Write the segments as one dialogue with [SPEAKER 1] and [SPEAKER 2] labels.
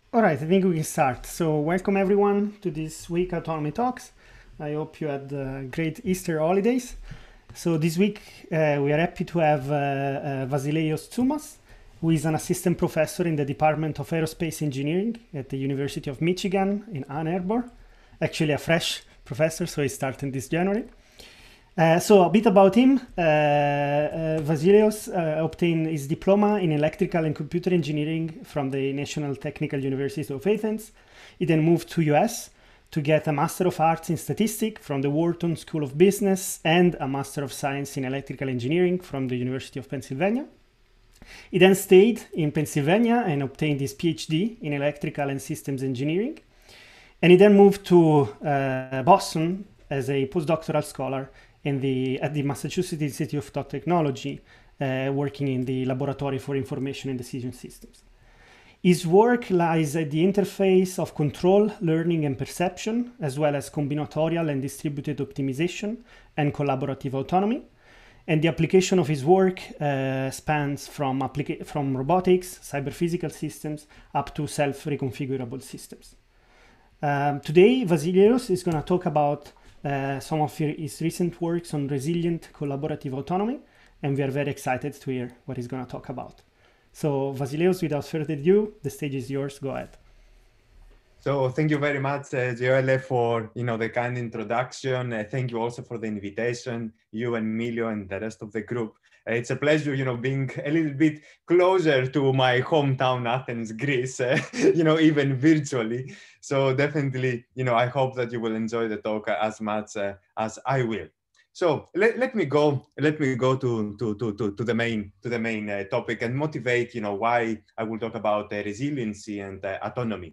[SPEAKER 1] All right, I think we can start. So welcome everyone to this week Autonomy Talks. I hope you had great Easter holidays. So this week we are happy to have Vasileios Tzoumas, who is an assistant professor in the Department of Aerospace Engineering at the University of Michigan in Ann Arbor. Actually a fresh professor, so he's starting this January. So a bit about him. Vasileios obtained his diploma in electrical and computer engineering from the National Technical University of Athens. He then moved to US to get a Master of Arts in Statistics from the Wharton School of Business and a Master of Science in Electrical Engineering from the University of Pennsylvania. He then stayed in Pennsylvania and obtained his PhD in Electrical and Systems Engineering. And he then moved to Boston as a postdoctoral scholar at the Massachusetts Institute of Technology, working in the Laboratory for Information and Decision Systems. His work lies at the interface of control, learning, and perception, as well as combinatorial and distributed optimization and collaborative autonomy. And the application of his work spans from robotics, cyber-physical systems, up to self-reconfigurable systems. Today, Vasileios is going to talk about some of his recent works on resilient collaborative autonomy, and we are very excited to hear what he's going to talk about. So Vasileios, without further ado, the stage is yours. Go ahead.
[SPEAKER 2] So thank you very much, Joelle, for the kind introduction. Thank you also for the invitation, you and Emilio and the rest of the group. It's a pleasure, being a little bit closer to my hometown, Athens, Greece, even virtually. So definitely, I hope that you will enjoy the talk as much as I will. So let me go to the main topic and motivate, why I will talk about resiliency and autonomy.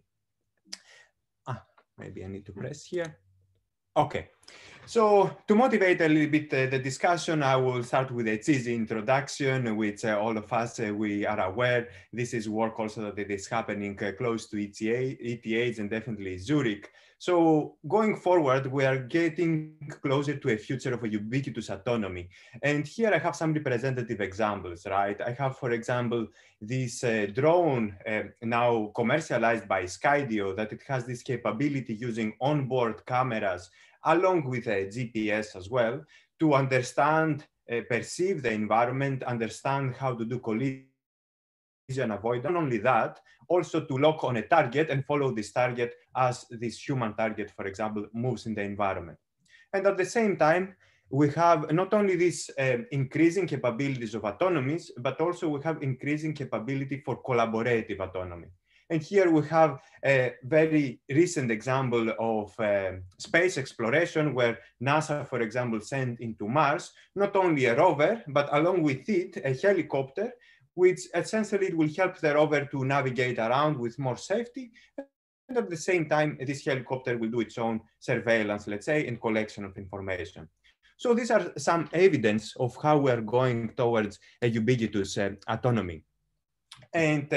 [SPEAKER 2] Maybe I need to press here. Okay. So to motivate a little bit the discussion, I will start with a cheesy introduction, which all of us, we are aware. This is work also that is happening close to ETH and definitely Zurich. So going forward, we are getting closer to a future of a ubiquitous autonomy. And here I have some representative examples, right? I have, for example, this drone now commercialized by Skydio, that it has this capability using onboard cameras along with a GPS as well, to understand, perceive the environment, understand how to do collision avoidance. Not only that, also to lock on a target and follow this target as this human target, for example, moves in the environment. And at the same time, we have not only these increasing capabilities of autonomies, but also we have increasing capability for collaborative autonomy. And here we have a very recent example of space exploration where NASA, for example, sent into Mars, not only a rover, but along with it, a helicopter, which essentially will help the rover to navigate around with more safety. And at the same time, this helicopter will do its own surveillance, let's say, and collection of information. So these are some evidence of how we are going towards a ubiquitous autonomy. And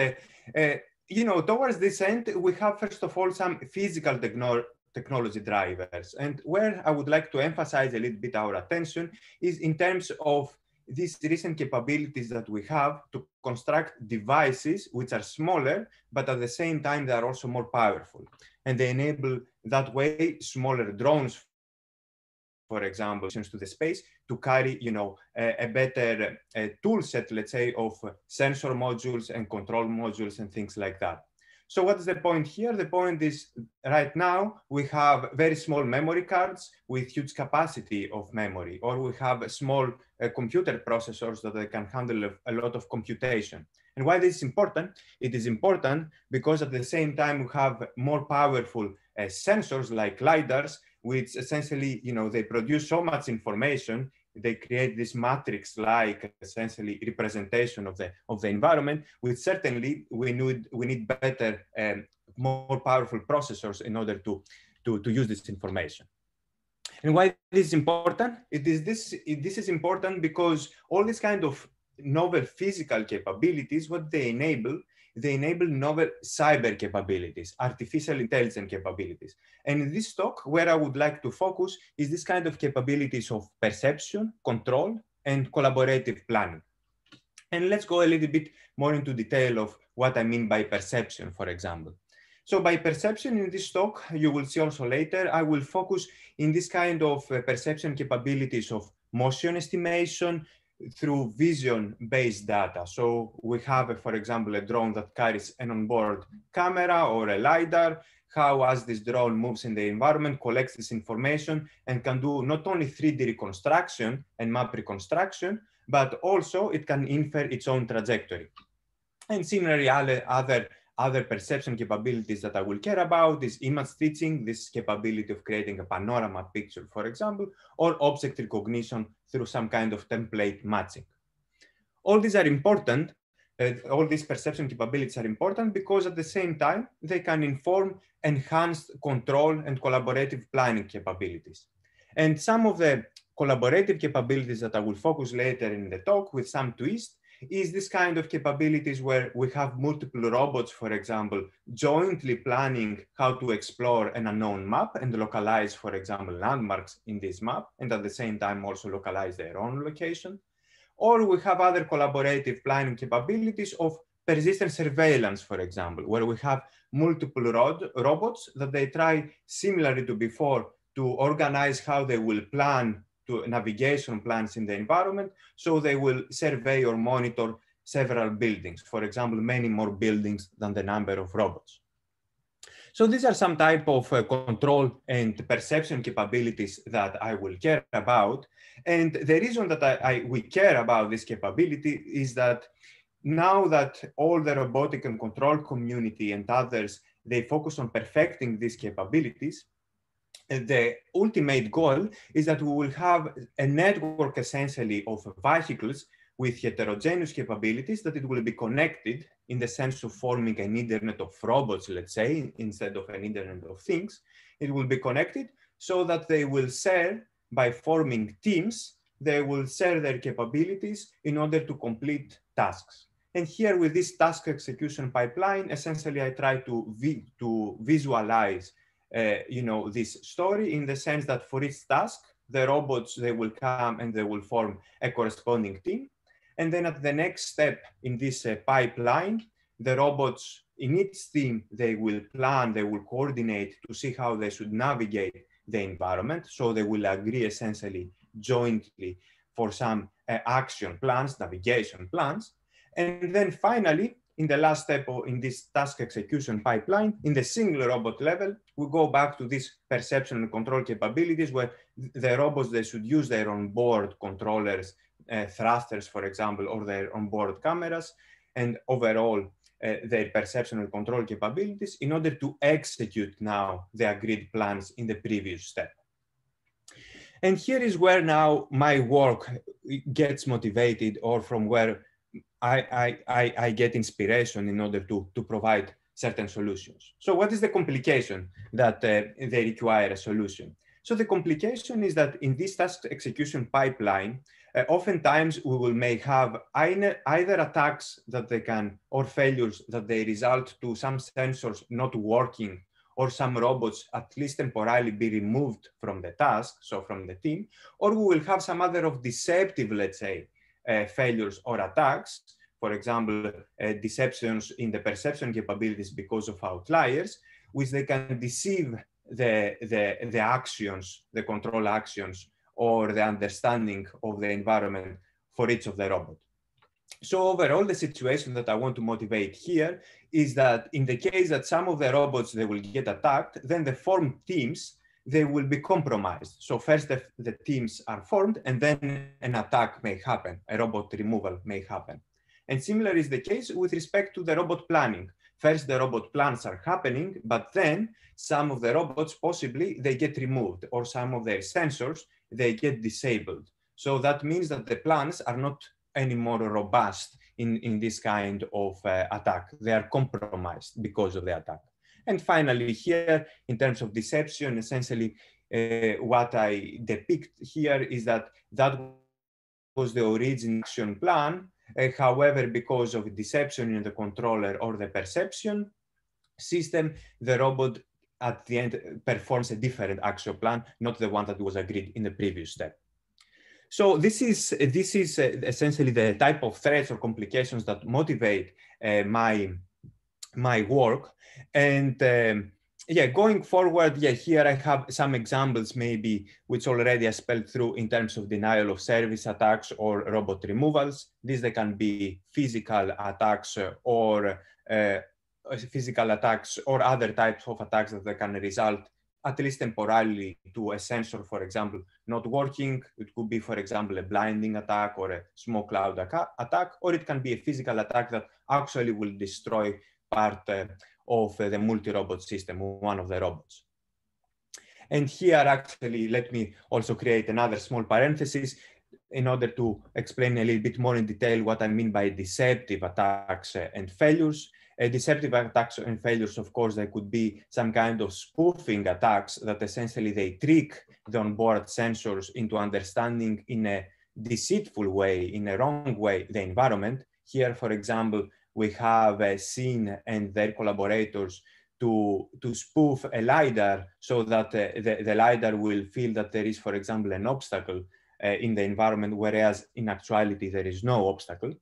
[SPEAKER 2] towards this end, we have, first of all, some physical technology drivers. And where I would like to emphasize a little bit our attention is in terms of these recent capabilities that we have to construct devices which are smaller, but at the same time, they are also more powerful. And they enable that way smaller drones, for example, to the space to carry, a better tool set, let's say, of sensor modules and control modules and things like that. So what is the point here? The point is right now we have very small memory cards with huge capacity of memory, or we have small computer processors that they can handle a lot of computation. And why this is important? It is important because at the same time we have more powerful sensors like LiDARs, which essentially, they produce so much information, they create this matrix-like essentially representation of the environment, which certainly we need better and more powerful processors in order to use this information. And why this is important? This is important because all these kind of novel physical capabilities, what they enable novel cyber capabilities, artificial intelligence capabilities. And in this talk, where I would like to focus is this kind of capabilities of perception, control, and collaborative planning. And let's go a little bit more into detail of what I mean by perception, for example. So by perception in this talk, you will see also later, I will focus in this kind of perception capabilities of motion estimation through vision-based data. So we have, for example, a drone that carries an onboard camera or a LiDAR, how as this drone moves in the environment, collects this information and can do not only 3D reconstruction and map reconstruction, but also it can infer its own trajectory. And similarly, other perception capabilities that I will care about is image stitching, this capability of creating a panorama picture, for example, or object recognition through some kind of template matching. All these are important. All these perception capabilities are important because at the same time, they can inform enhanced control and collaborative planning capabilities. And some of the collaborative capabilities that I will focus later in the talk with some twist is this kind of capabilities where we have multiple robots, for example, jointly planning how to explore an unknown map and localize, for example, landmarks in this map, and at the same time also localize their own location. Or we have other collaborative planning capabilities of persistent surveillance, for example, where we have multiple robots that they try, similarly to before, to organize how they will plan to navigation plans in the environment. So they will survey or monitor several buildings, for example, many more buildings than the number of robots. So these are some type of control and perception capabilities that I will care about. And the reason that we care about this capability is that now that all the robotic and control community and others, they focus on perfecting these capabilities, the ultimate goal is that we will have a network essentially of vehicles with heterogeneous capabilities, that it will be connected in the sense of forming an internet of robots, let's say, instead of an internet of things. It will be connected so that they will share, by forming teams, they will share their capabilities in order to complete tasks. And here with this task execution pipeline, essentially I try to visualize this story in the sense that for each task, the robots, they will come and they will form a corresponding team. And then at the next step in this pipeline, the robots in each team, they will plan, they will coordinate to see how they should navigate the environment. So they will agree essentially jointly for some action plans, navigation plans. And then finally, in the last step in this task execution pipeline, in the single robot level, we go back to these perception and control capabilities where the robots, they should use their onboard controllers, thrusters, for example, or their onboard cameras, and overall their perception and control capabilities in order to execute now the agreed plans in the previous step. And here is where now my work gets motivated, or from where I get inspiration in order to provide certain solutions. So what is the complication that they require a solution? So the complication is that in this task execution pipeline, oftentimes we may have either attacks that they can, or failures that they result to some sensors not working, or some robots at least temporarily be removed from the task, so from the team, or we will have some other of deceptive, let's say, failures or attacks, for example, deceptions in the perception capabilities because of outliers, which they can deceive the actions, the control actions, or the understanding of the environment for each of the robots. So overall, the situation that I want to motivate here is that in the case that some of the robots, they will get attacked, then the formed teams, they will be compromised. So first the teams are formed, and then an attack may happen, a robot removal may happen. And similar is the case with respect to the robot planning. First, the robot plans are happening, but then some of the robots, possibly, they get removed, or some of their sensors, they get disabled. So that means that the plans are not any more robust in this kind of attack. They are compromised because of the attack. And finally here, in terms of deception, essentially what I depict here is that was the original action plan. However, because of deception in the controller or the perception system, the robot at the end performs a different action plan, not the one that was agreed in the previous step. So this is essentially the type of threats or complications that motivate my my work. And yeah, going forward, yeah, here I have some examples maybe which already I spelled through in terms of denial of service attacks or robot removals. These they can be physical attacks or physical attacks or other types of attacks that they can result at least temporarily to a sensor, for example, not working. It could be, for example, a blinding attack or a smoke cloud attack, or it can be a physical attack that actually will destroy part of the multi-robot system, one of the robots. And here, actually, let me also create another small parenthesis in order to explain a little bit more in detail what I mean by deceptive attacks and failures. Deceptive attacks and failures, of course, they could be some kind of spoofing attacks that essentially they trick the onboard sensors into understanding in a deceitful way, in a wrong way, the environment. Here, for example, we have Seen and their collaborators to spoof a LiDAR so that the LiDAR will feel that there is, for example, an obstacle in the environment, whereas in actuality, there is no obstacle.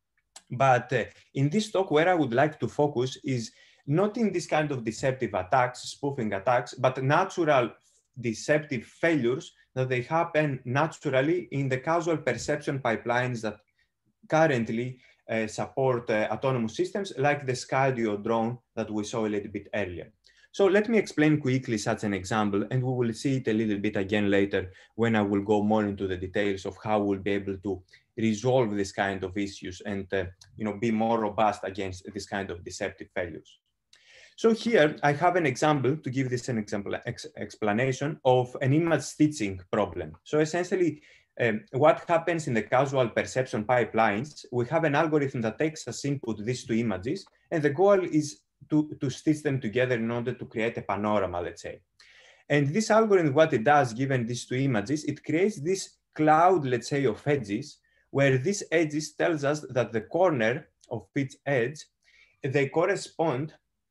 [SPEAKER 2] But in this talk, where I would like to focus is not in this kind of deceptive attacks, spoofing attacks, but natural deceptive failures that they happen naturally in the causal perception pipelines that currently support autonomous systems like the Skydio drone that we saw a little bit earlier. So let me explain quickly such an example, and we will see it a little bit again later when I will go more into the details of how we'll be able to resolve this kind of issues and be more robust against this kind of deceptive failures. So here I have an example to give this an explanation of an image stitching problem. So essentially, what happens in the causal perception pipelines, we have an algorithm that takes as input these two images, and the goal is to stitch them together in order to create a panorama, let's say. And this algorithm, what it does, given these two images, it creates this cloud, let's say, of edges, where these edges tells us that the corner of each edge, they correspond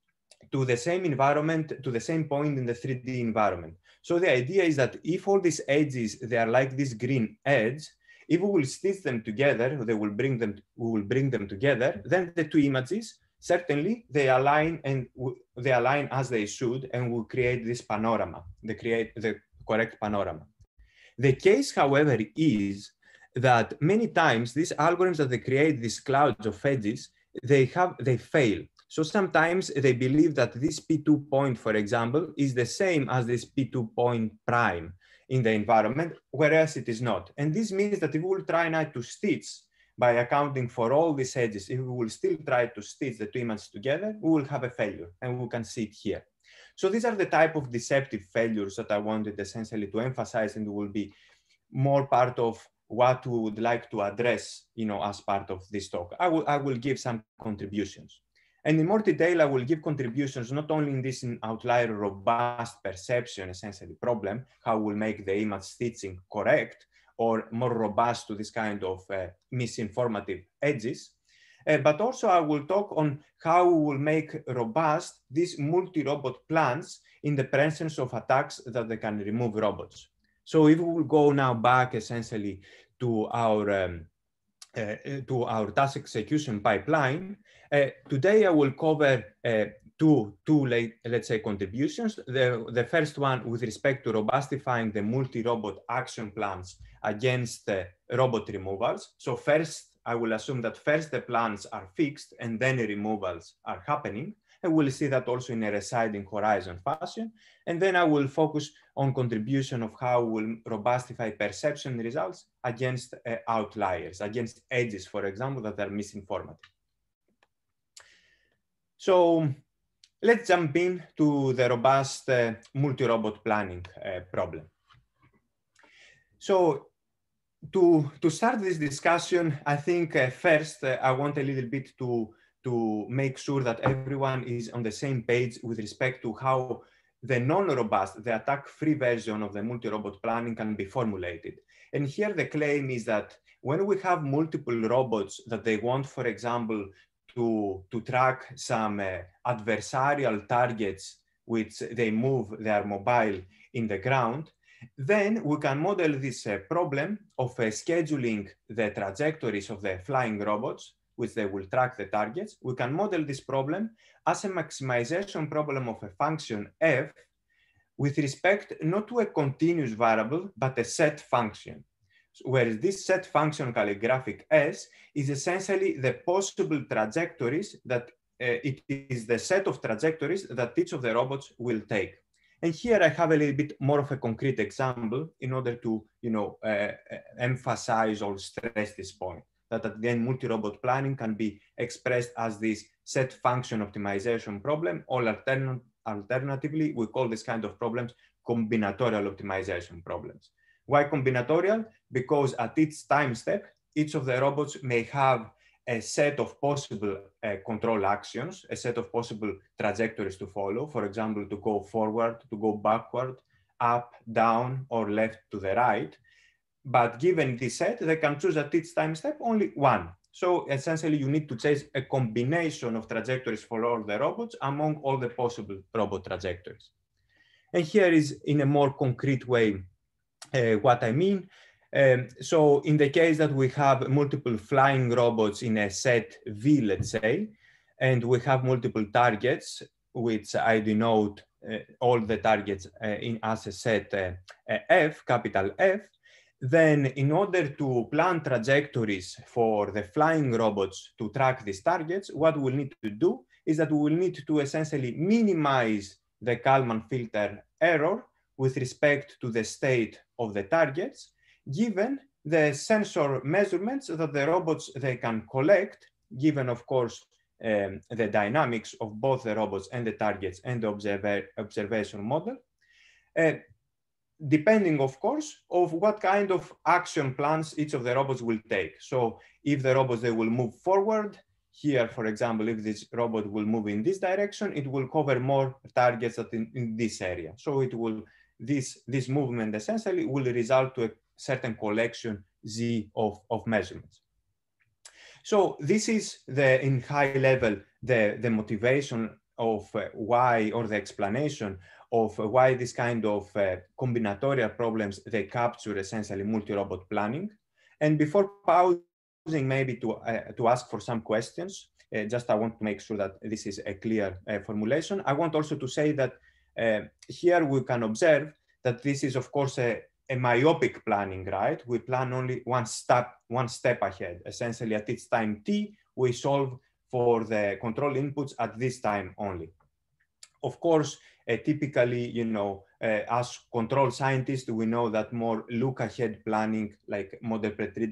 [SPEAKER 2] to the same environment, to the same point in the 3D environment. So the idea is that if all these edges, they are like this green edge, if we will stitch them together, we will bring them together, then the two images, certainly they align and they align as they should, and will create this panorama, create the correct panorama. The case, however, is that many times these algorithms that they create these clouds of edges, they fail. So sometimes they believe that this P2 point, for example, is the same as this P2 point prime in the environment, whereas it is not. And this means that if we will try now to stitch by accounting for all these edges, if we will still try to stitch the two images together, we will have a failure, and we can see it here. So these are the type of deceptive failures that I wanted essentially to emphasize, and will be more part of what we would like to address, as part of this talk. I will give some contributions. And in more detail, I will give contributions not only in this outlier robust perception, essentially problem, how we'll make the image stitching correct or more robust to this kind of misinformative edges, but also I will talk on how we will make robust these multi-robot plans in the presence of attacks that they can remove robots. So if we will go now back essentially to our task execution pipeline, today I will cover two let's say, contributions. The first one with respect to robustifying the multi-robot action plans against robot removals. So first, I will assume that first the plans are fixed and then the removals are happening. And we'll see that also in a residing horizon fashion. And then I will focus on contribution of how we'll robustify perception results against outliers, against edges, for example, that are misinformative. So let's jump into the robust multi-robot planning problem. So to start this discussion, I think first I want a little bit to make sure that everyone is on the same page with respect to how the non-robust, the attack-free version of the multi-robot planning can be formulated. And here the claim is that when we have multiple robots that they want, for example, to track some adversarial targets which they move their mobile in the ground, then we can model this problem of scheduling the trajectories of the flying robots which they will track the targets, we can model this problem as a maximization problem of a function f with respect not to a continuous variable, but a set function. Whereas this set function calligraphic S is essentially the possible trajectories that it is the set of trajectories that each of the robots will take. And here I have a little bit more of a concrete example in order to emphasize or stress this point, that at the end multi-robot planning can be expressed as this set function optimization problem, or alternatively, we call this kind of problems combinatorial optimization problems. Why combinatorial? Because at each time step, each of the robots may have a set of possible control actions, a set of possible trajectories to follow, for example, to go forward, to go backward, up, down, or left to the right. But given this set, they can choose at each time step only one. So essentially, you need to chase a combination of trajectories for all the robots among all the possible robot trajectories. And here is in a more concrete way what I mean. So in the case that we have multiple flying robots in a set V, let's say, and we have multiple targets, which I denote all the targets as a set F, capital F, then in order to plan trajectories for the flying robots to track these targets, what we'll need to do is that we will need to essentially minimize the Kalman filter error with respect to the state of the targets, given the sensor measurements that the robots they can collect, given of course the dynamics of both the robots and the targets and the observation model, depending of course of what kind of action plans each of the robots will take. So if the robots they will move forward, here for example, if this robot will move in this direction, it will cover more targets in this area. So it will this movement essentially will result to a certain collection Z of measurements. So this is in high level, the motivation of why, or the explanation of why this kind of combinatorial problems, they capture essentially multi-robot planning. And before pausing maybe to ask for some questions, just I want to make sure that this is a clear formulation. I want also to say that here we can observe that this is of course a myopic planning, right? We plan only one step ahead. Essentially at each time t, we solve for the control inputs at this time only. Of course, typically, as control scientists, we know that more look ahead planning, like model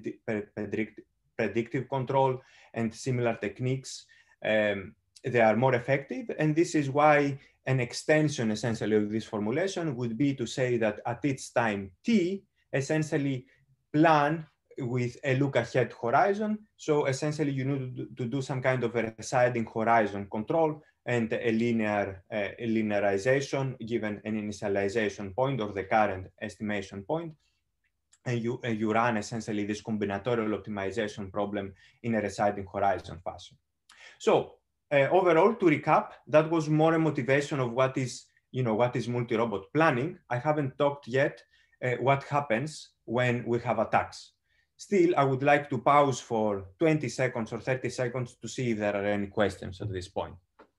[SPEAKER 2] predictive control and similar techniques, they are more effective. And this is why an extension essentially of this formulation would be to say that at each time t, essentially plan with a look ahead horizon. So essentially you need to do some kind of a receding horizon control and a linearization given an initialization point or the current estimation point. And you run essentially this combinatorial optimization problem in a receding horizon fashion. So overall, to recap, that was more a motivation of what is multi-robot planning. I haven't talked yet what happens when we have attacks. Still, I would like to pause for 20 seconds or 30 seconds to see if there are any questions at this point.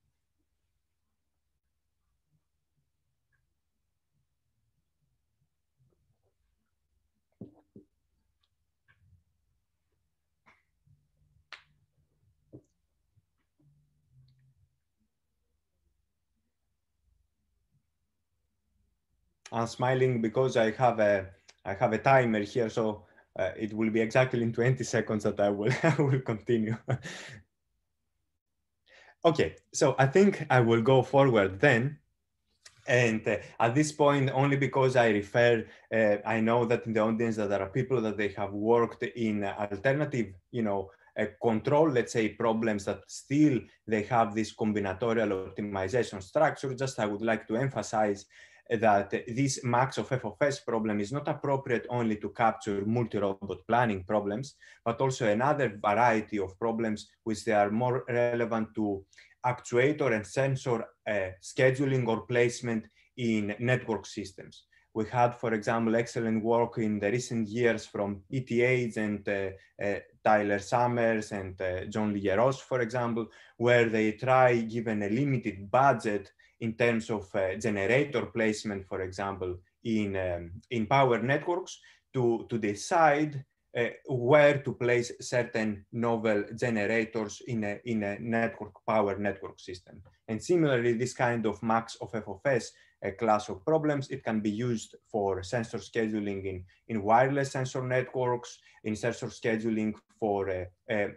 [SPEAKER 2] I'm smiling because I have a timer here, so it will be exactly in 20 seconds that I will continue. Okay, so I think I will go forward then. And at this point, only because I know that in the audience that there are people that they have worked in alternative, control, let's say, problems that still they have this combinatorial optimization structure. Just I would like to emphasize that this max of f of s problem is not appropriate only to capture multi-robot planning problems, but also another variety of problems which they are more relevant to actuator and sensor scheduling or placement in network systems. We had, for example, excellent work in the recent years from ETH and Tyler Summers and John Lieros, for example, where they try, given a limited budget in terms of generator placement, for example, in power networks, to decide where to place certain novel generators in a power network system. And similarly, this kind of max of F of S class of problems, it can be used for sensor scheduling in wireless sensor networks, in sensor scheduling for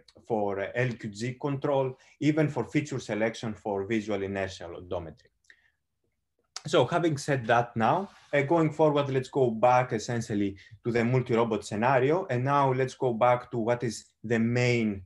[SPEAKER 2] LQG control, even for feature selection for visual inertial odometry. So having said that now, going forward, let's go back essentially to the multi-robot scenario. And now let's go back to what is the main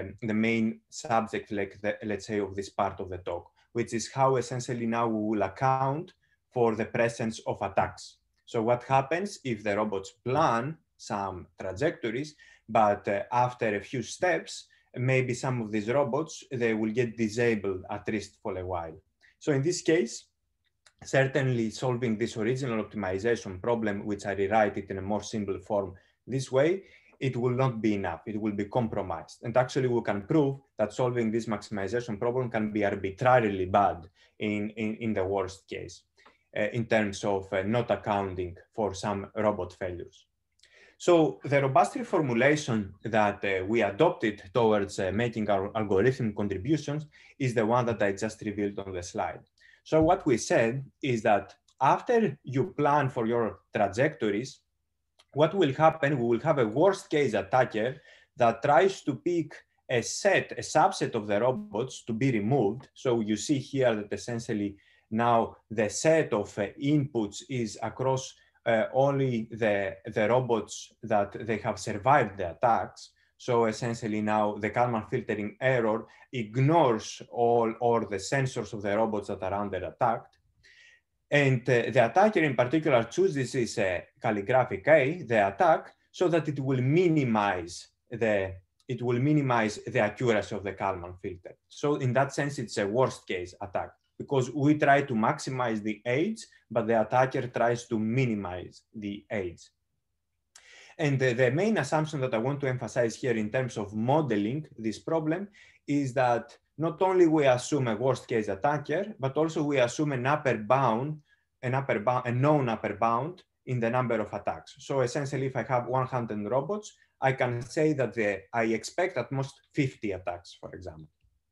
[SPEAKER 2] subject, let's say, of this part of the talk, which is how essentially now we will account for the presence of attacks. So what happens if the robots plan some trajectories, but after a few steps, maybe some of these robots, they will get disabled at least for a while. So in this case, certainly solving this original optimization problem, which I rewrite it in a more simple form this way, it will not be enough. It will be compromised. And actually, we can prove that solving this maximization problem can be arbitrarily bad in the worst case, in terms of not accounting for some robot failures. So the robust reformulation that we adopted towards making our algorithmic contributions is the one that I just revealed on the slide. So what we said is that after you plan for your trajectories, what will happen, we will have a worst case attacker that tries to pick a subset of the robots to be removed. So you see here that essentially now the set of inputs is across only the robots that they have survived the attacks. So essentially now the Kalman filtering error ignores all the sensors of the robots that are under attack. And the attacker in particular chooses this calligraphic A, the attack, so that it will minimize the accuracy of the Kalman filter. So in that sense, it's a worst case attack, because we try to maximize the age, but the attacker tries to minimize the age. And the main assumption that I want to emphasize here in terms of modeling this problem is that not only we assume a worst case attacker, but also we assume a known upper bound in the number of attacks. So essentially, if I have 100 robots, I can say that I expect at most 50 attacks, for example.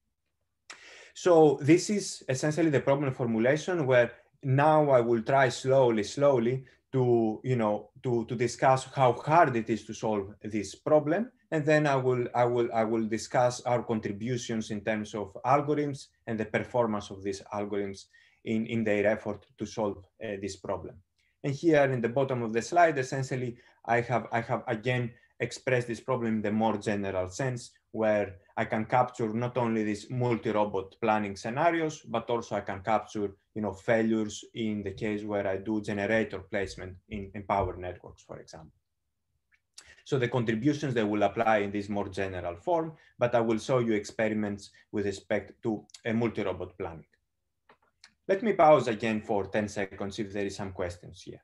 [SPEAKER 2] So this is essentially the problem formulation, where now I will try slowly to discuss how hard it is to solve this problem, and then I will discuss our contributions in terms of algorithms and the performance of these algorithms in their effort to solve this problem. And here in the bottom of the slide, essentially, I have again expressed this problem in the more general sense, where I can capture not only these multi-robot planning scenarios, but also I can capture failures in the case where I do generator placement in power networks, for example. So the contributions, they will apply in this more general form, but I will show you experiments with respect to a multi-robot planning. Let me pause again for 10 seconds if there is some questions here.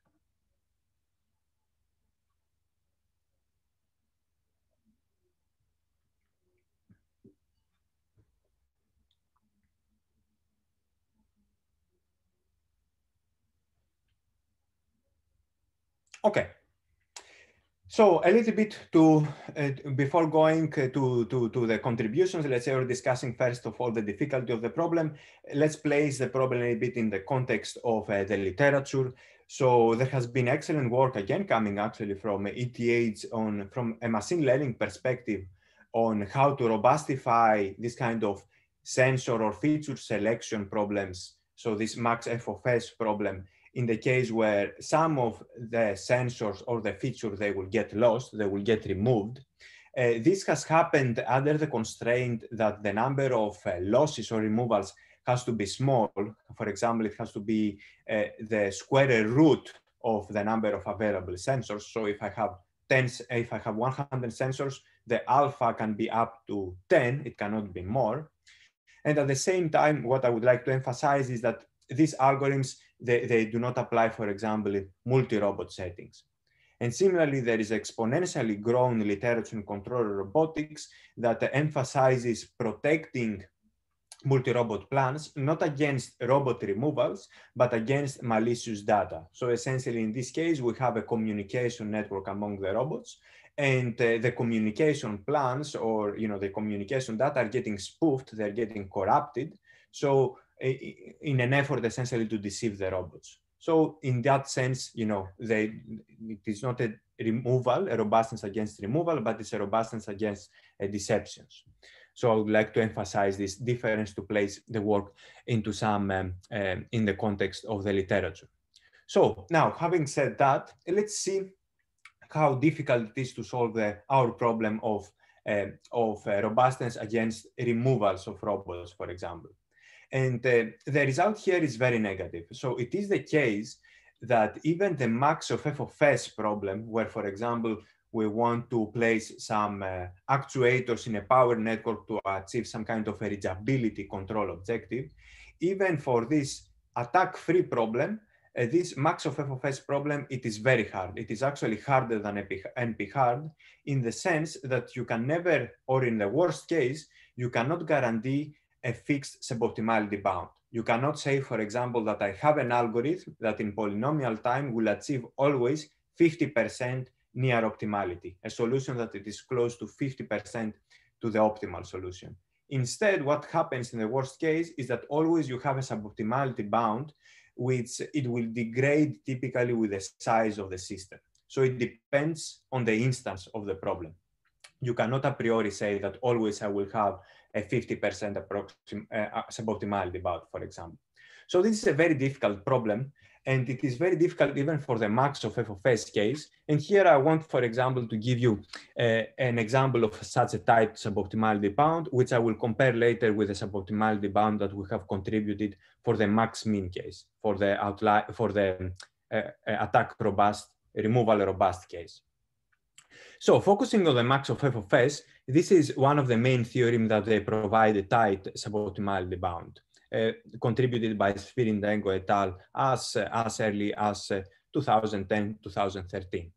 [SPEAKER 2] Okay. So a little bit before going to the contributions, let's say we're discussing first of all the difficulty of the problem. Let's place the problem a bit in the context of the literature. So there has been excellent work, again, coming actually from ETH from a machine learning perspective on how to robustify this kind of sensor or feature selection problems. So this max F of S problem, in the case where some of the sensors or the features, they will get lost, they will get removed. This has happened under the constraint that the number of losses or removals has to be small. For example, it has to be the square root of the number of available sensors. So if I have 100 sensors, the alpha can be up to 10, it cannot be more. And at the same time, what I would like to emphasize is that these algorithms, they do not apply, for example, in multi-robot settings. And similarly, there is exponentially growing literature in controller robotics that emphasizes protecting multi-robot plans, not against robot removals, but against malicious data. So essentially, in this case, we have a communication network among the robots, and the communication plans, or the communication data are getting spoofed, they're getting corrupted. So in an effort essentially to deceive the robots. So in that sense, it is not a removal, a robustness against removal, but it's a robustness against deceptions. So I would like to emphasize this difference to place the work into some in the context of the literature. So now, having said that, let's see how difficult it is to solve our problem of robustness against removals of robots, for example. And the result here is very negative. So it is the case that even the max of f of s problem, where, for example, we want to place some actuators in a power network to achieve some kind of a reachability control objective, even for this attack-free problem, this max of f of s problem, it is very hard. It is actually harder than NP hard in the sense that you can never, or in the worst case, you cannot guarantee a fixed suboptimality bound. You cannot say, for example, that I have an algorithm that in polynomial time will achieve always 50% near optimality, a solution that it is close to 50% to the optimal solution. Instead, what happens in the worst case is that always you have a suboptimality bound, which it will degrade typically with the size of the system. So it depends on the instance of the problem. You cannot a priori say that always I will have a 50% suboptimality bound, for example. So this is a very difficult problem, and it is very difficult even for the max of f of s case. And here I want, for example, to give you an example of such a tight suboptimality bound, which I will compare later with the suboptimality bound that we have contributed for the max min case, for the attack robust, removal robust case. So focusing on the max of f of s, this is one of the main theorems that they provide a tight suboptimality bound, contributed by Svirindenko et al. As early as 2010, 2013.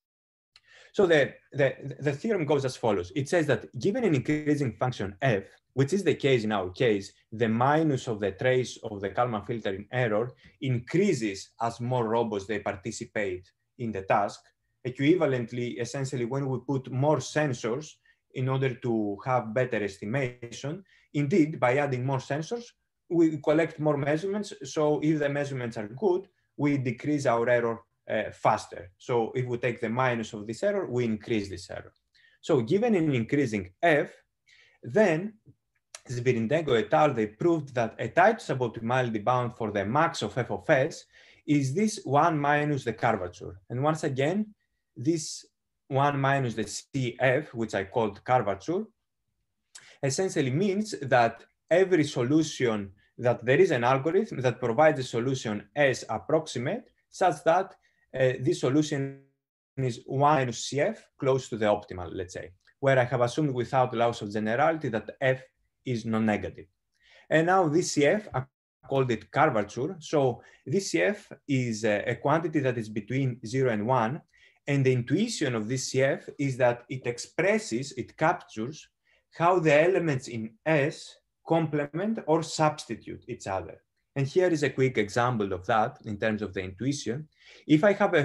[SPEAKER 2] So the theorem goes as follows. It says that given an increasing function f, which is the case in our case, the minus of the trace of the Kalman filtering error increases as more robots they participate in the task. Equivalently, essentially, when we put more sensors in order to have better estimation, indeed, by adding more sensors, we collect more measurements. So if the measurements are good, we decrease our error faster. So if we take the minus of this error, we increase this error. So given an increasing f, then Svirindenko et al. They proved that a tight suboptimality bound for the max of f of s is this 1 minus the curvature. And once again, this 1 minus the CF, which I called curvature, essentially means that every solution, that there is an algorithm that provides a solution as approximate, such that this solution is 1 minus CF close to the optimal, let's say, where I have assumed without laws of generality that F is non-negative. And now this CF, I called it curvature. So this CF is a quantity that is between 0 and 1. And the intuition of this CF is that it expresses, it captures how the elements in S complement or substitute each other. And here is a quick example of that in terms of the intuition. If I have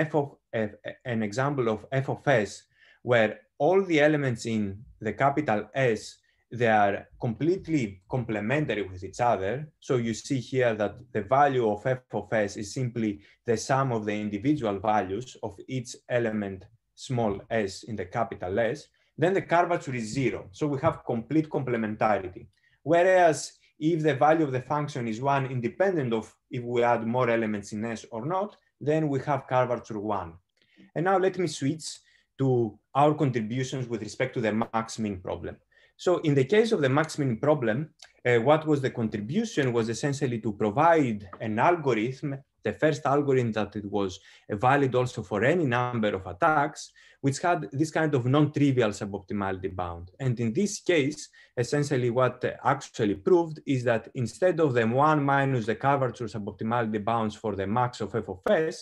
[SPEAKER 2] an example of f of s, where all the elements in the capital S, they are completely complementary with each other. So you see here that the value of f of s is simply the sum of the individual values of each element small s in the capital S, then the curvature is 0. So we have complete complementarity. Whereas if the value of the function is 1 independent of if we add more elements in S or not, then we have curvature 1. And now let me switch to our contributions with respect to the max-min problem. So in the case of the max-min problem, what was the contribution was essentially to provide an algorithm, the first algorithm that it was valid also for any number of attacks, which had this kind of non-trivial suboptimality bound. And in this case, essentially what actually proved is that instead of the 1 minus the curvature suboptimality bounds for the max of f of s,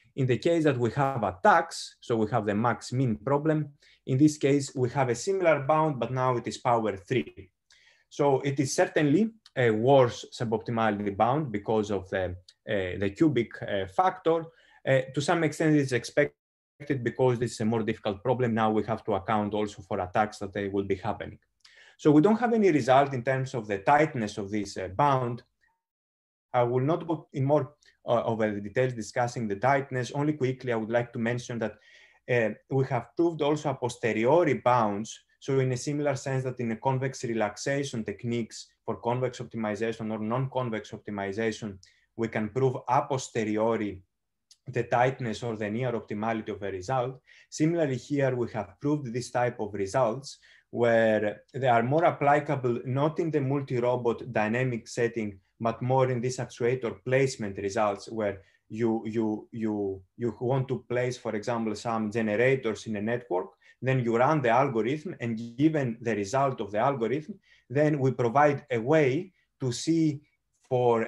[SPEAKER 2] In the case that we have attacks, so we have the max-min problem, in this case, we have a similar bound, but now it is power 3. So it is certainly a worse suboptimality bound because of the cubic factor. To some extent, it's expected because this is a more difficult problem. Now we have to account also for attacks that they will be happening. So we don't have any result in terms of the tightness of this bound. I will not go in more over the details discussing the tightness. Only quickly, I would like to mention that we have proved also a posteriori bounds. So in a similar sense that in a convex relaxation techniques for convex optimization or non-convex optimization, we can prove a posteriori the tightness or the near optimality of a result. Similarly here, we have proved this type of results where they are more applicable not in the multi-robot dynamic setting, but more in this actuator placement results where you want to place, for example, some generators in a network, then you run the algorithm, and given the result of the algorithm, then we provide a way to see for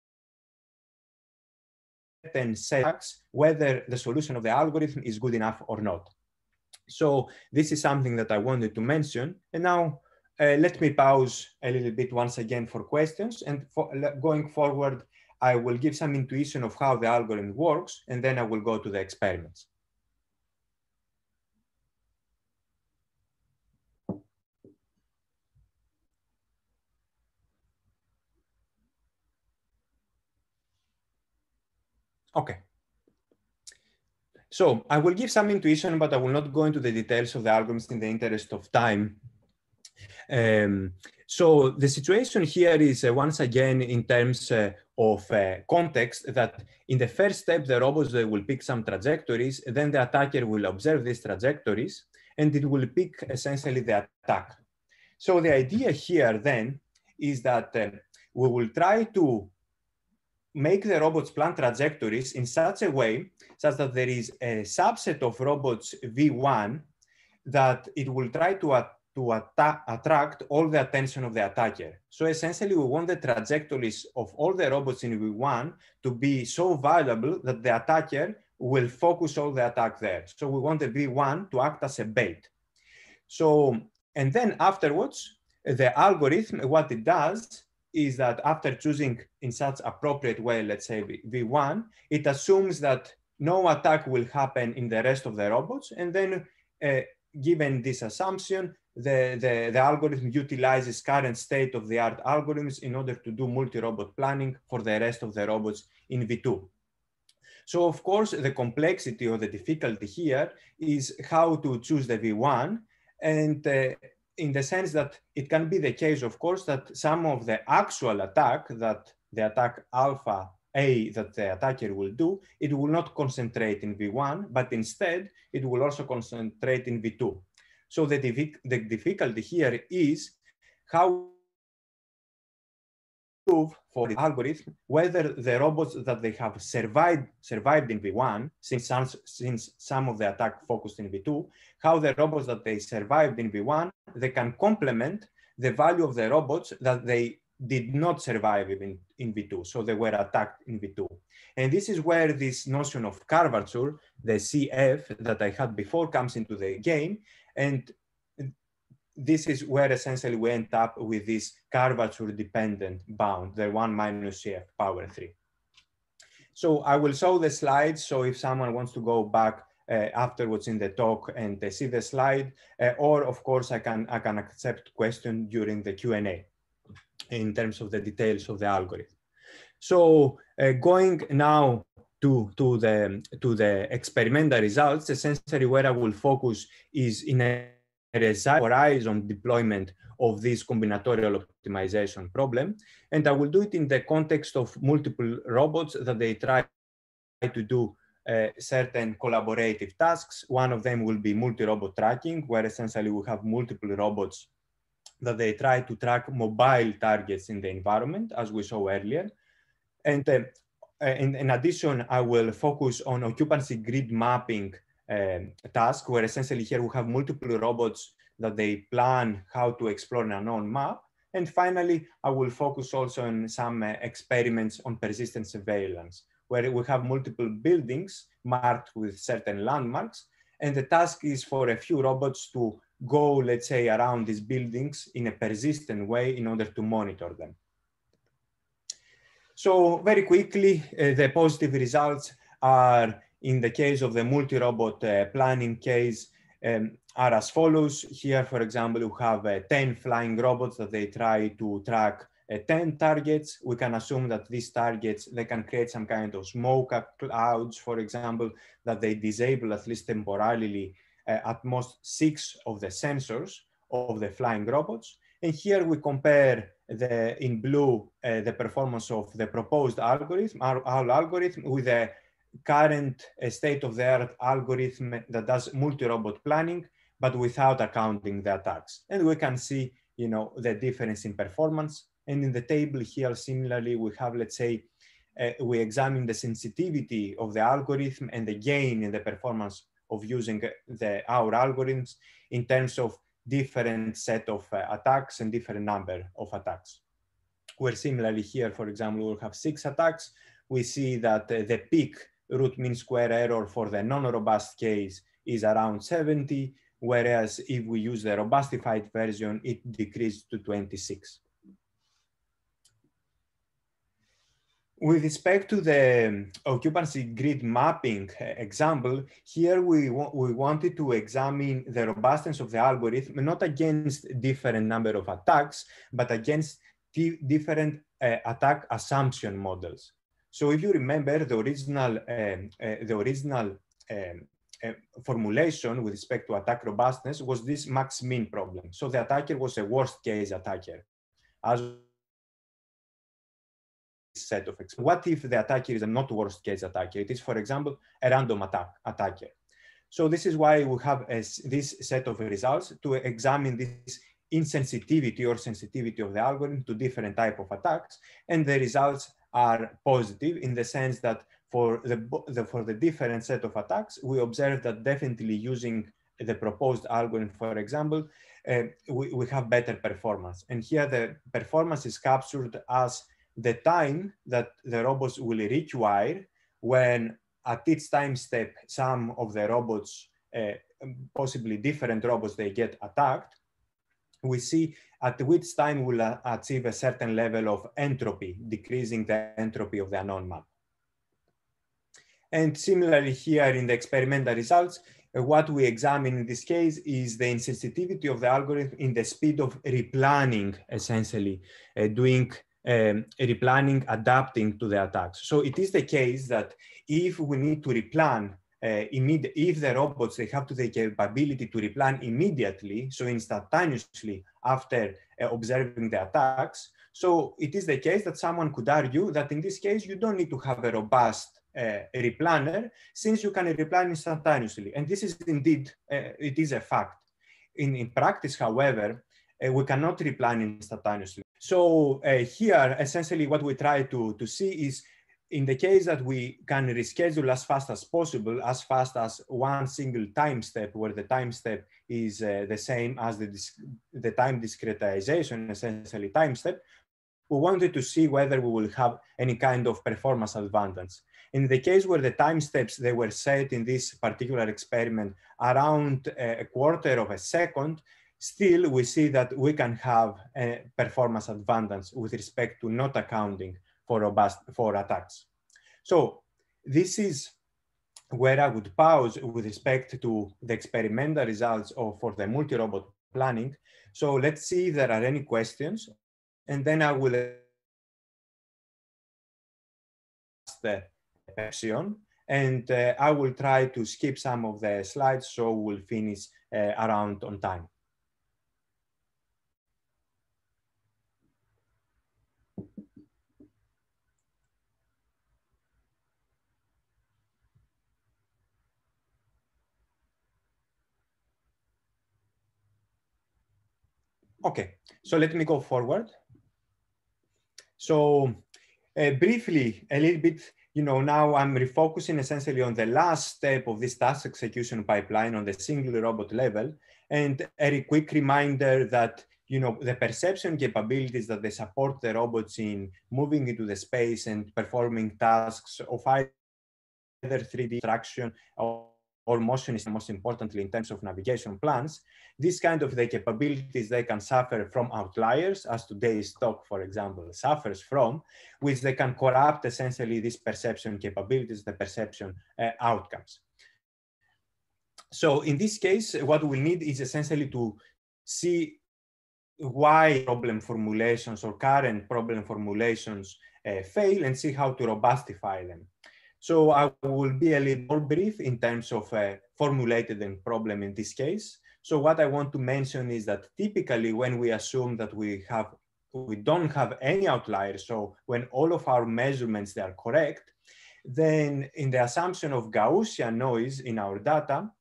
[SPEAKER 2] certain settings whether the solution of the algorithm is good enough or not. So this is something that I wanted to mention. And now let me pause a little bit once again for questions. And going forward, I will give some intuition of how the algorithm works, and then I will go to the experiments. Okay. So I will give some intuition, but I will not go into the details of the algorithms in the interest of time. So the situation here is once again in terms of context that in the first step, the robots will pick some trajectories, then the attacker will observe these trajectories, and it will pick essentially the attack. So the idea here then is that we will try to make the robots plan trajectories in such a way such that there is a subset of robots V1 that it will try to attract all the attention of the attacker. So essentially, we want the trajectories of all the robots in V1 to be so valuable that the attacker will focus all the attack there. So we want the V1 to act as a bait. So, and then afterwards, the algorithm, what it does is that after choosing in such appropriate way, let's say V1, it assumes that no attack will happen in the rest of the robots. And then given this assumption, the algorithm utilizes current state-of-the-art algorithms in order to do multi-robot planning for the rest of the robots in V2. So of course, the complexity or the difficulty here is how to choose the V1. And in the sense that it can be the case, of course, that some of the actual attack, that the attack alpha A that the attacker will do, it will not concentrate in V1, but instead it will also concentrate in V2. So the difficulty here is how prove for the algorithm whether the robots that they have survived in V1, since some of the attack focused in V2, how the robots that they survived in V1, they can complement the value of the robots that they did not survive in V2, so they were attacked in V2. And this is where this notion of curvature, the CF that I had before, comes into the game. And this is where essentially we end up with this curvature dependent bound, the 1 minus CF power 3. So I will show the slides. So if someone wants to go back afterwards in the talk and see the slide, or of course I can accept questions during the Q&A in terms of the details of the algorithm. So going now to the experimental results, essentially where I will focus is in a horizon deployment of this combinatorial optimization problem. And I will do it in the context of multiple robots that they try to do certain collaborative tasks. One of them will be multi-robot tracking, where essentially we have multiple robots that they try to track mobile targets in the environment, as we saw earlier. And in addition, I will focus on occupancy grid mapping task, where essentially here we have multiple robots that they plan how to explore an unknown map. And finally, I will focus also on some experiments on persistent surveillance, where we have multiple buildings marked with certain landmarks. And the task is for a few robots to go, let's say, around these buildings in a persistent way in order to monitor them. So very quickly, the positive results are, in the case of the multi-robot planning case, are as follows. Here, for example, you have 10 flying robots that they try to track 10 targets. We can assume that these targets, they can create some kind of smoke clouds, for example, that they disable at least temporarily at most 6 of the sensors of the flying robots. And here we compare in blue the performance of the proposed algorithm, our algorithm, with the current state-of-the-art algorithm that does multi-robot planning, but without accounting the attacks. And we can see, the difference in performance. And in the table here, similarly, we have, let's say, we examine the sensitivity of the algorithm and the gain in the performance of using our algorithms in terms of different set of attacks and different number of attacks. Where similarly here, for example, we'll have 6 attacks. We see that the peak root mean square error for the non-robust case is around 70, whereas if we use the robustified version, it decreased to 26. With respect to the occupancy grid mapping example, here we wanted to examine the robustness of the algorithm, not against different number of attacks, but against different attack assumption models. So if you remember, the original formulation with respect to attack robustness was this max min problem. So the attacker was a worst case attacker. As set of examples. What if the attacker is a not worst case attacker? It is, for example, a random attacker. So this is why we have this set of results to examine this insensitivity or sensitivity of the algorithm to different type of attacks. And the results are positive in the sense that for the different set of attacks, we observe that definitely using the proposed algorithm, for example, we have better performance. And here the performance is captured as the time that the robots will require when at each time step, some of the robots, possibly different robots, they get attacked. We see at which time we'll achieve a certain level of entropy, decreasing the entropy of the unknown map. And similarly here in the experimental results, what we examine in this case is the insensitivity of the algorithm in the speed of replanning, essentially, doing replanning, adapting to the attacks. So it is the case that if we need to replan, if the robots, they have the capability to replan immediately, so instantaneously after observing the attacks. So it is the case that someone could argue that in this case, you don't need to have a robust replanner, since you can replan instantaneously. And this is indeed, it is a fact. In practice, however, we cannot replan instantaneously. So here, essentially what we try to see is, in the case that we can reschedule as fast as possible, as fast as one single time step, where the time step is the same as the time discretization, essentially time step, we wanted to see whether we will have any kind of performance advantage. In the case where the time steps, they were set in this particular experiment around a quarter of a second, still we see that we can have a performance advantage with respect to not accounting for attacks. So this is where I would pause with respect to the experimental results for the multi-robot planning. So let's see if there are any questions, and then I will ask the question, and I will try to skip some of the slides so we'll finish around on time. Okay, so let me go forward. So briefly, a little bit, now I'm refocusing essentially on the last step of this task execution pipeline on the single robot level. And a quick reminder that, the perception capabilities that they support the robots in moving into the space and performing tasks of either 3D traction or motion, is most importantly in terms of navigation plans. This kind of the capabilities, they can suffer from outliers, as today's talk, for example, suffers from, which they can corrupt essentially these perception capabilities, the perception outcomes. So in this case, what we need is essentially to see why problem formulations or current problem formulations fail and see how to robustify them. So I will be a little more brief in terms of formulated problem in this case. So what I want to mention is that typically when we assume that we don't have any outliers, so when all of our measurements, they are correct, then in the assumption of Gaussian noise in our data,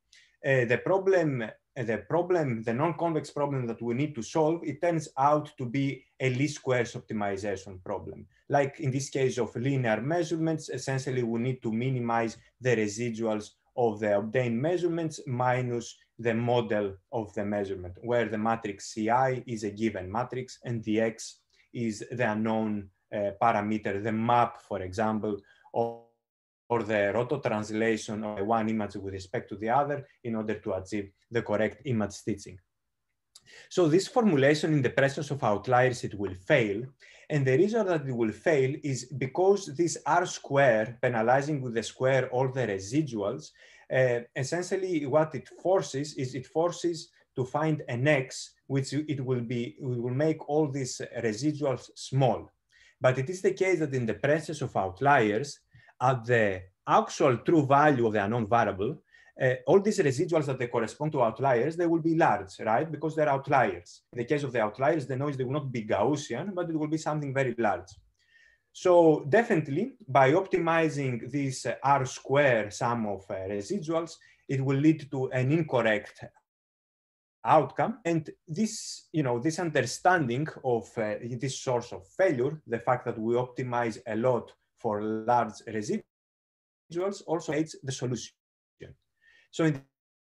[SPEAKER 2] the non-convex problem that we need to solve, it turns out to be a least squares optimization problem. Like in this case of linear measurements, essentially we need to minimize the residuals of the obtained measurements minus the model of the measurement, where the matrix Ci is a given matrix and the X is the unknown parameter, the map, for example, or the roto translation of one image with respect to the other in order to achieve the correct image stitching. So this formulation, in the presence of outliers, it will fail. And the reason that it will fail is because this R square, penalizing with the square all the residuals, essentially what it forces is it forces to find an X, which it will make all these residuals small. But it is the case that in the presence of outliers, at the actual true value of the unknown variable, all these residuals that they correspond to outliers, they will be large, right? Because they're outliers. In the case of the outliers, the noise, they will not be Gaussian, but it will be something very large. So definitely, by optimizing this R square sum of residuals, it will lead to an incorrect outcome. And this, this understanding of this source of failure, the fact that we optimize a lot for large residuals, also aids the solution. So in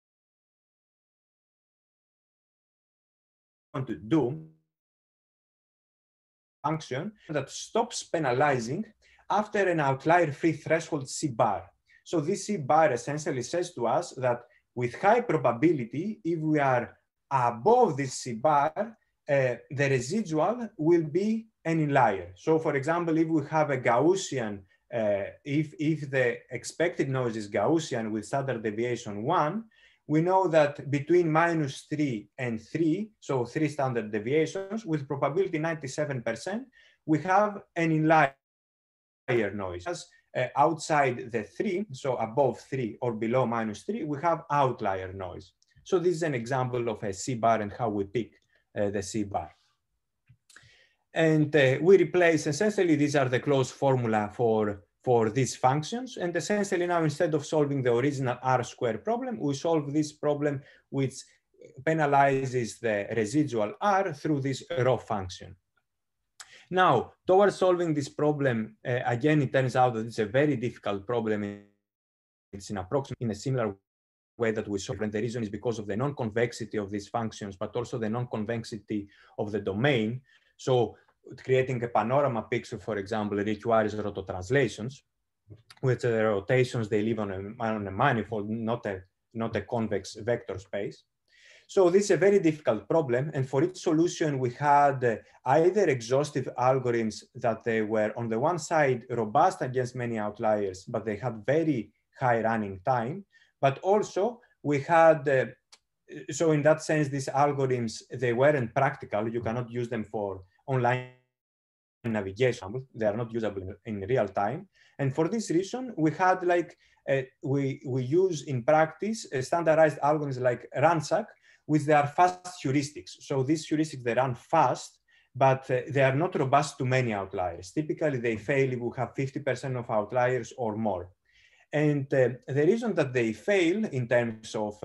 [SPEAKER 2] want to do function that stops penalizing after an outlier-free threshold C bar. So this C bar essentially says to us that with high probability, if we are above this C bar, the residual will be an inlier. So for example, if we have a Gaussian, if the expected noise is Gaussian with standard deviation 1, we know that between -3 and 3, so 3 standard deviations, with probability 97%, we have an inlier noise. As outside the 3, so above 3 or below -3, we have outlier noise. So this is an example of a C bar and how we pick the C bar. And we replace, essentially, these are the closed formula for these functions. And essentially now, instead of solving the original R square problem, we solve this problem which penalizes the residual R through this rho function. Now, towards solving this problem, again, it turns out that it's a very difficult problem. It's in a similar way that we solve. And the reason is because of the non-convexity of these functions, but also the non-convexity of the domain. So creating a panorama pixel, for example, requires roto translations, which the rotations, they live on a manifold, not a convex vector space. So this is a very difficult problem. And for its solution, we had either exhaustive algorithms that they were, on the one side, robust against many outliers, but they had very high running time. But also we had, so in that sense, these algorithms, they weren't practical. You cannot use them for online navigation. They are not usable in real time. And for this reason, we had we use in practice standardized algorithms like Ransack, which they are fast heuristics. So these heuristics, they run fast, but they are not robust to many outliers. Typically, they fail if we have 50% of outliers or more. And the reason that they fail in terms of,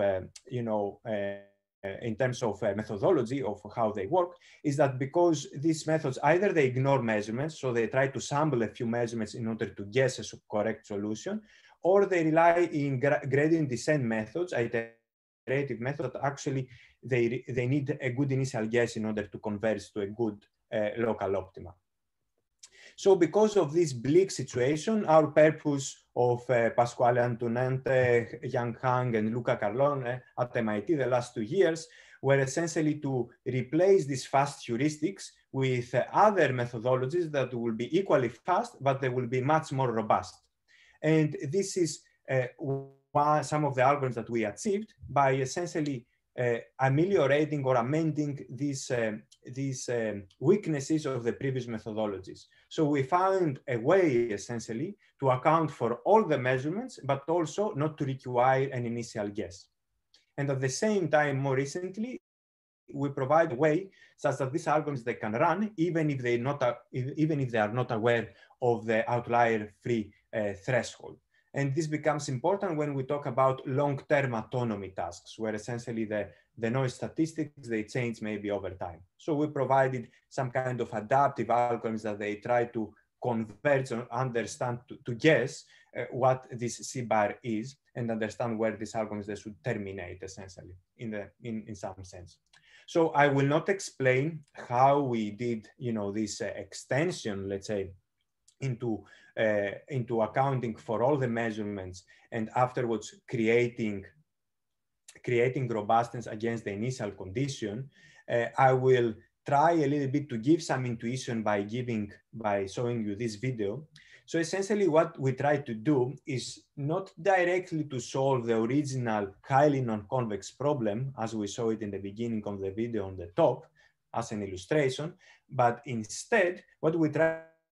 [SPEAKER 2] methodology of how they work is that because these methods, either they ignore measurements, so they try to sample a few measurements in order to guess a correct solution, or they rely in gradient descent methods, iterative method, actually they need a good initial guess in order to converge to a good local optima. So because of this bleak situation, our purpose of Pasquale Antonante, Yang Hang, and Luca Carlone at MIT the last 2 years were essentially to replace these fast heuristics with other methodologies that will be equally fast, but they will be much more robust. And this is some of the algorithms that we achieved by essentially ameliorating or amending these weaknesses of the previous methodologies. So we found a way essentially to account for all the measurements, but also not to require an initial guess. And at the same time, more recently, we provide a way such that these algorithms they can run even if they are not aware of the outlier-free threshold. And this becomes important when we talk about long-term autonomy tasks, where essentially the noise statistics, they change maybe over time. So we provided some kind of adaptive algorithms that they try to converge and understand, to guess what this C-bar is and understand where these algorithms they should terminate essentially in some sense. So I will not explain how we did, this extension, let's say, into accounting for all the measurements and afterwards creating robustness against the initial condition. I will try a little bit to give some intuition by showing you this video. So essentially what we try to do is not directly to solve the original highly non-convex problem, as we saw it in the beginning of the video on the top as an illustration, but instead what we try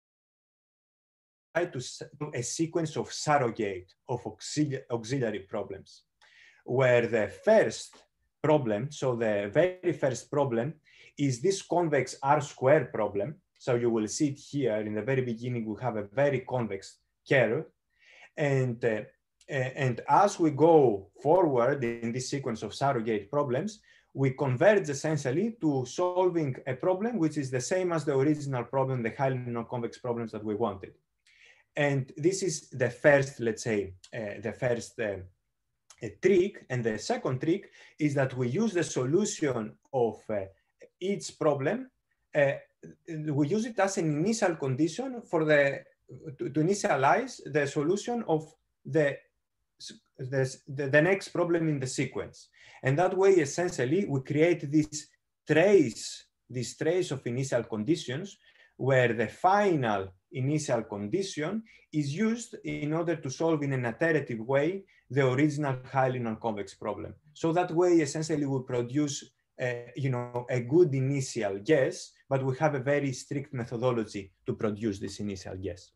[SPEAKER 2] to do a sequence of surrogate of auxiliary problems, where the first problem, so the very first problem, is this convex R-squared problem. So you will see it here in the very beginning, we have a very convex curve. And as we go forward in this sequence of surrogate problems, we converge essentially to solving a problem which is the same as the original problem, the highly non-convex problems that we wanted. And this is the first, let's say, trick. And the second trick is that we use the solution of each problem. We use it as an initial condition for to initialize the solution of the next problem in the sequence. And that way, essentially, we create this trace of initial conditions where the final initial condition is used in order to solve in an iterative way the original highly non-convex problem. So that way, essentially, we produce a good initial guess, but we have a very strict methodology to produce this initial guess.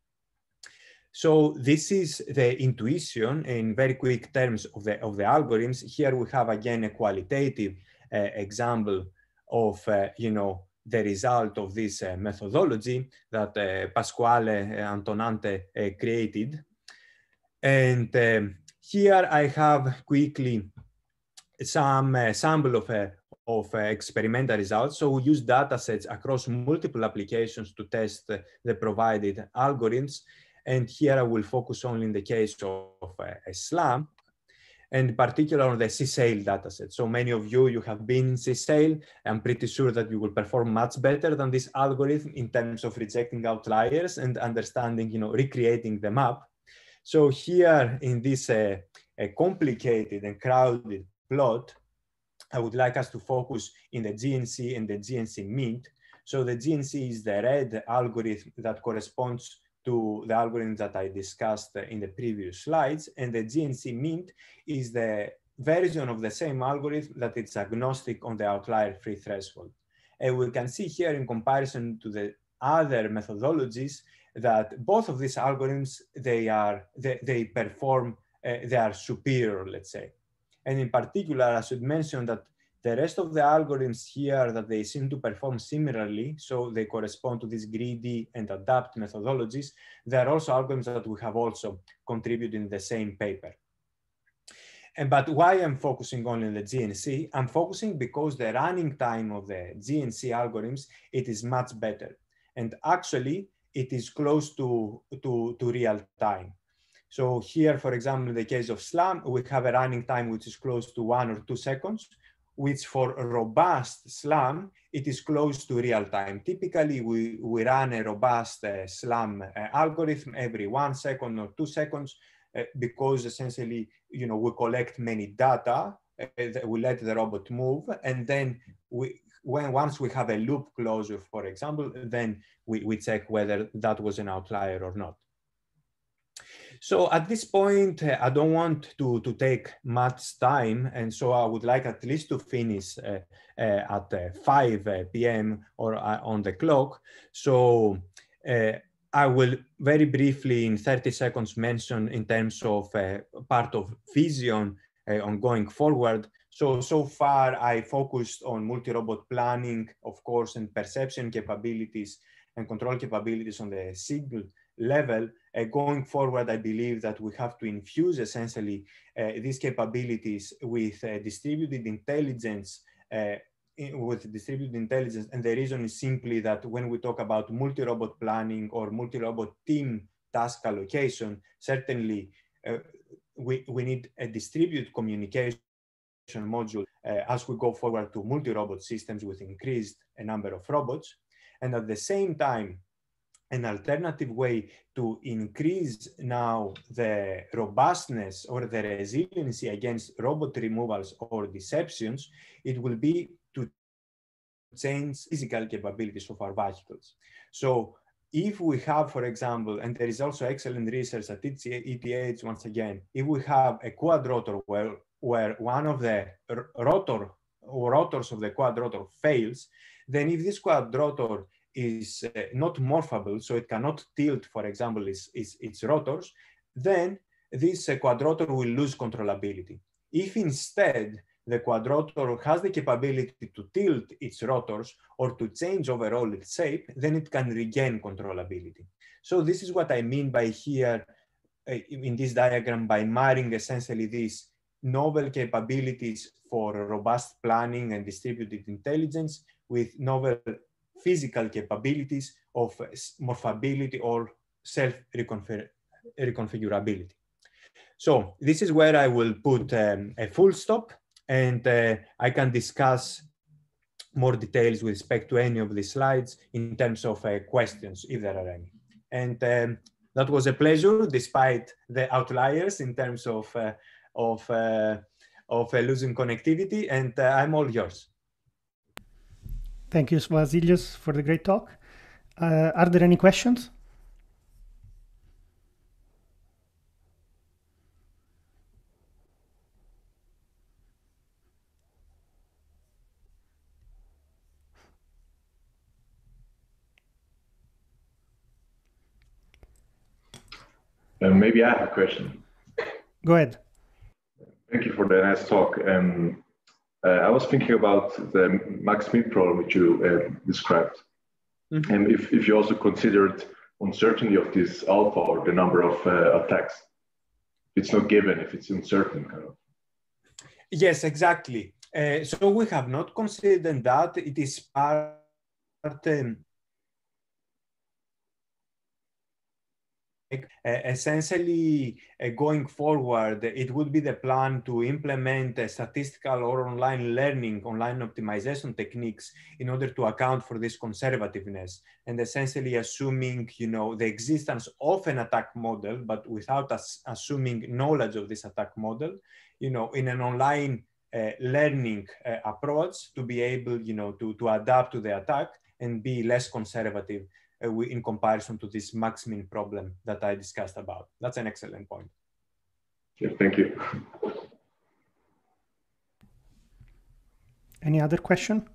[SPEAKER 2] So this is the intuition in very quick terms of the algorithms. Here we have again a qualitative example of the result of this methodology that Pasquale Antonante created. And here I have quickly some sample of experimental results. So we use data sets across multiple applications to test the provided algorithms. And here I will focus only in the case of a SLAM, and in particular on the CSAIL dataset. So many of you have been in CSAIL. I'm pretty sure that you will perform much better than this algorithm in terms of rejecting outliers and understanding, recreating the map. So here in this complicated and crowded plot, I would like us to focus in the GNC and the GNC mint. So the GNC is the red algorithm that corresponds to the algorithm that I discussed in the previous slides. And the GNC mint is the version of the same algorithm that is agnostic on the outlier-free threshold. And we can see here in comparison to the other methodologies that both of these algorithms, they are superior, let's say. And in particular, I should mention that the rest of the algorithms here that they seem to perform similarly, so they correspond to these greedy and adapt methodologies. There are also algorithms that we have also contributed in the same paper. But why I'm focusing only on the GNC? I'm focusing because the running time of the GNC algorithms, it is much better. And actually, it is close to real time. So here, for example, in the case of SLAM, we have a running time which is close to 1 or 2 seconds, which for a robust SLAM, it is close to real time. Typically, we run a robust SLAM algorithm every 1 second or 2 seconds, because essentially, we collect many data, we let the robot move, and then once we have a loop closure, for example, then we check whether that was an outlier or not. So at this point, I don't want to take much time, and so I would like at least to finish at 5 p.m. or on the clock. So I will very briefly, in 30 seconds, mention in terms of part of vision on going forward. So far, I focused on multi-robot planning, of course, and perception capabilities and control capabilities on the single level. Going forward, I believe that we have to infuse essentially these capabilities with distributed intelligence. And the reason is simply that when we talk about multi-robot planning or multi-robot team task allocation, certainly we need a distributed communication module as we go forward to multi-robot systems with increased number of robots. And at the same time, an alternative way to increase now the robustness or the resiliency against robot removals or deceptions, it will be to change physical capabilities of our vehicles. So if we have, for example, and there is also excellent research at ETH once again, if we have a quad rotor where one of the rotors of the quad rotor fails, then if this quad rotor is not morphable, so it cannot tilt, for example, its rotors, then this quadrotor will lose controllability. If instead the quadrotor has the capability to tilt its rotors or to change overall its shape, then it can regain controllability. So this is what I mean by here in this diagram, by marrying essentially these novel capabilities for robust planning and distributed intelligence with novel physical capabilities of morphability or self-reconfigurability. So this is where I will put a full stop, and I can discuss more details with respect to any of the slides in terms of questions, if there are any. And that was a pleasure, despite the outliers in terms of losing connectivity, and I'm all yours.
[SPEAKER 1] Thank you, Vasileios, for the great talk. Are there any questions?
[SPEAKER 3] Maybe I have a question.
[SPEAKER 1] Go ahead. Thank
[SPEAKER 3] you for the nice talk. I was thinking about the max-min problem which you described. Mm-hmm. And if you also considered uncertainty of this alpha or the number of attacks. It's not given if it's uncertain, kind of.
[SPEAKER 2] Yes, exactly. So we have not considered that. It is part essentially going forward, it would be the plan to implement statistical or online learning, online optimization techniques in order to account for this conservativeness, and essentially assuming, the existence of an attack model, but without assuming knowledge of this attack model, in an online learning approach to be able, to adapt to the attack and be less conservative in comparison to this max-min problem that I discussed about. That's an excellent point.
[SPEAKER 3] Yeah, thank you.
[SPEAKER 1] Any other question?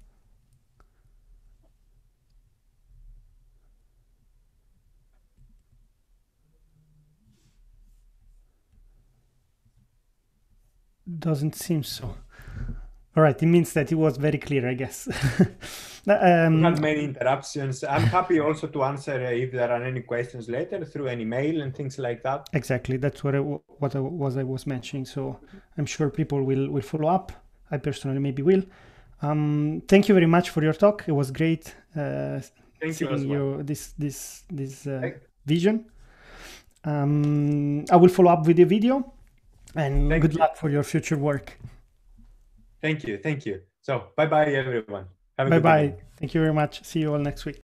[SPEAKER 1] Doesn't seem so. All right, it means that it was very clear, I guess.
[SPEAKER 2] We had many interruptions. I'm happy also to answer if there are any questions later through any mail and things like that.
[SPEAKER 1] Exactly, that's what I was mentioning. So I'm sure people will follow up. I personally maybe will. Thank you very much for your talk. It was great
[SPEAKER 2] seeing
[SPEAKER 1] you this vision. I will follow up with the video, and good luck for your future work.
[SPEAKER 2] Thank you. So bye-bye, everyone. Have a good
[SPEAKER 1] Bye-bye.
[SPEAKER 2] evening.
[SPEAKER 1] Thank you very much. See you all next week.